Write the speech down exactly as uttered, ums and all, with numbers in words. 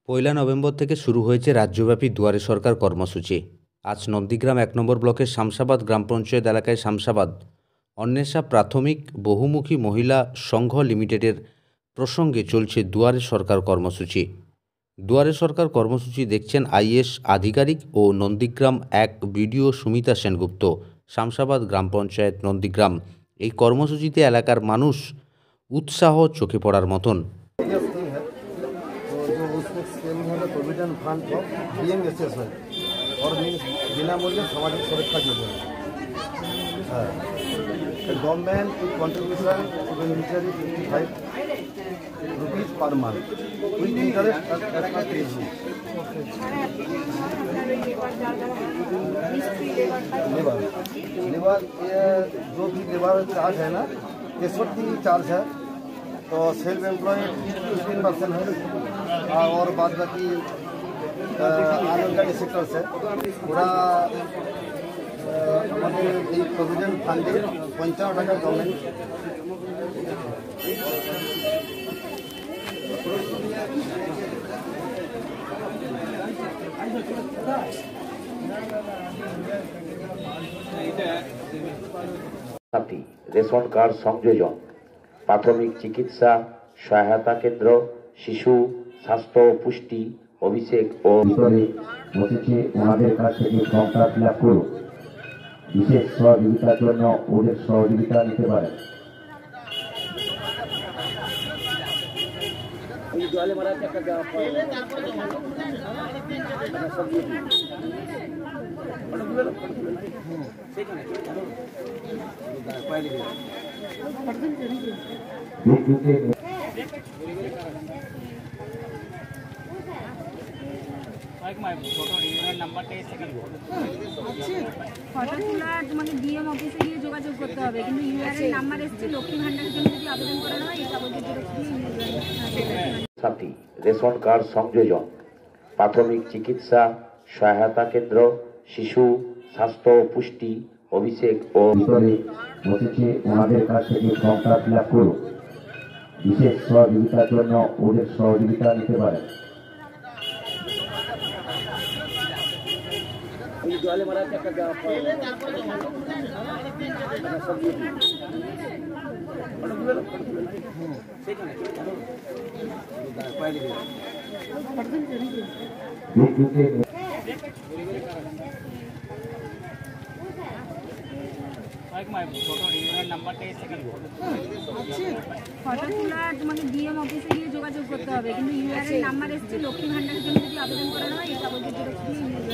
পয়লা November থেকে শুরু হয়েছে রাজ্যব্যাপী দুয়ারে সরকার কর্মসূচি। আজ নন্দীগ্রাম এক নম্বর ব্লকের শামসাবাদ গ্রাম পঞ্চায়েত এলাকায় শামসাবাদ অন্বেষা প্রাথমিক বহুমুখী মহিলা সংঘ লিমিটেডের প্রসঙ্গে চলছে দুয়ারে সরকার কর্মসূচি। দুয়ারে সরকার কর্মসূচি দেখছেন আইএস আধিকারিক ও নন্দীগ্রাম এক বিডিও সুমিতা সেনগুপ্ত। শামসাবাদ গ্রাম পঞ্চায়েত নন্দীগ্রাম। এই কর্মসূচিতে এলাকার মানুষ উৎসাহ চোখে পড়ার মতন। स्कीम है प्रोविडेंट फंड ऑफ डीएमएसएस है और मीन्स बिना मूल्य सामाजिक सुरक्षा योजना है। Government contribution beneficiary fifty five rupees per month with interest at per KG. Labour labour ये जो भी लेबर चार्ज है ना तेसठी चार्ज है, तो सेल्फ एम्प्लॉयड फिफ्टीन परसेंट है और बाद बाकी अनएम्प्लॉयड सेक्टर से पूरा हमारे प्रोविडेंट फंडे पंचावन टाका गवर्नमेंट রেশন কার্ড সংযোজন, প্রাথমিক চিকিৎসা সহায়তা কেন্দ্র, শিশু স্বাস্থ্য পুষ্টি অভিষেক ও ভিতরে বসেছে ওনাদের কাছ থেকে ফর্মটা ফিল আপ করুন। বিশেষ সহযোগিতার জন্য ওদের সহযোগিতা নিতে পারেন। ফটো তোলা তোমাকে ডিএম অফিসে গিয়ে যোগাযোগ করতে হবে, কিন্তু ইউআরএন নাম্বার এসছে লক্ষ্মী ভান্ডারের জন্য যদি আবেদন করানো হয় এই কাগজের জেরক্স দিয়ে সাথী রেশন কার্ড সংযোজন, প্রাথমিক চিকিৎসা সহায়তা কেন্দ্র, শিশু স্বাস্থ্য পুষ্টি অভিষেক ও ভিতরে বসেছে ওনাদের কাছ থেকে ফর্মটা ফিল আপ করুন। বিশেষ সহযোগিতার জন্য ওদের সহযোগিতা নিতে পারেন। ফটো তোলা তোমাকে ডিএম অফিসে গিয়ে যোগাযোগ করতে হবে, কিন্তু ইউআরএন নাম্বার এসছে লক্ষ্মী ভান্ডারের জন্য যদি আবেদন করানো হয় এই কাগজের জেরক্স দিয়ে